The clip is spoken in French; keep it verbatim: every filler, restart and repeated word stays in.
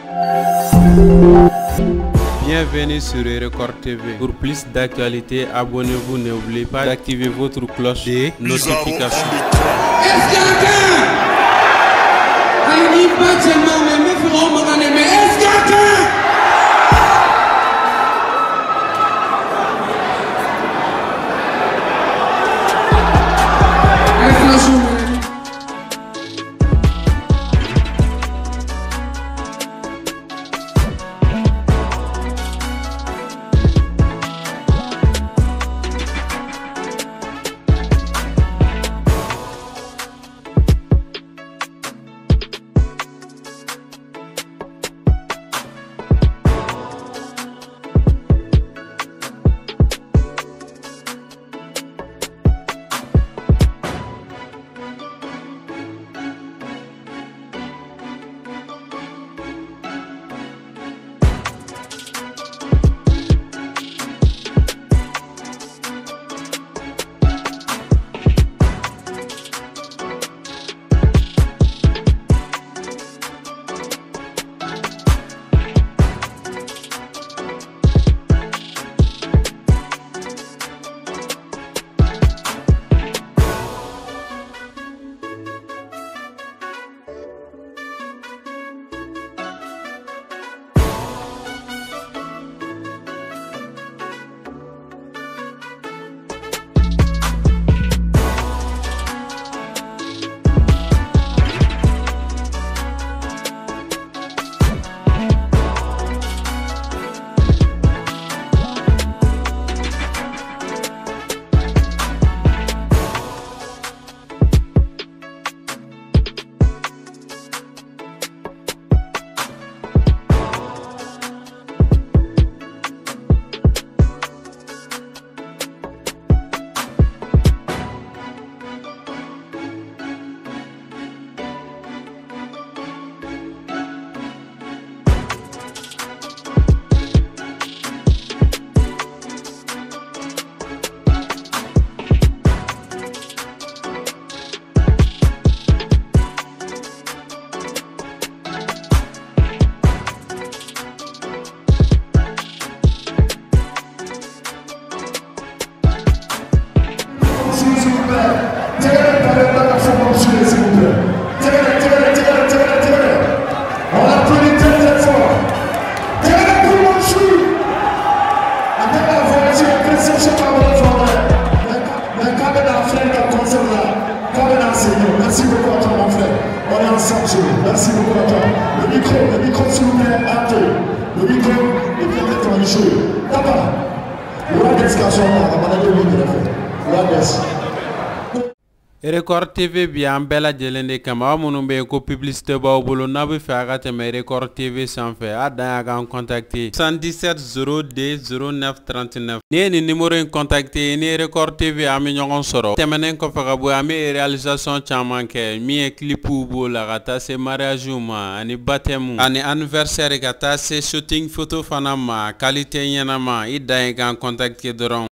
Bienvenue sur Record T V. Pour plus d'actualités, abonnez-vous. N'oubliez pas d'activer votre cloche de notification. Est-ce quelqu'un dit pas seulement mais me feront m'en mais est-ce quelqu'un Merci beaucoup à toi mon frère. On est ensemble. Merci beaucoup à toi. Le micro, le micro s'il vous plaît, à deux. Le micro est bien mettre en jeu. D'abord, le roi d'excursion, on va demander le micro. Le roi d'excursion. Record T V bi an bela jelende kama munu be ko publicité baw bolo nabu fa ga teme Record T V sans fait ada ga contacter cent dix-sept zéro deux zéro neuf trente-neuf ne ni numéro en contacter ni Record T V ami ñongon soro temenen ko fa ga bu ami réalisation chaman ke mi e clip bu la gata se mariage ma ani baptême ani anniversaire gata se shooting photo fanama qualité yanama ida ga contacter doron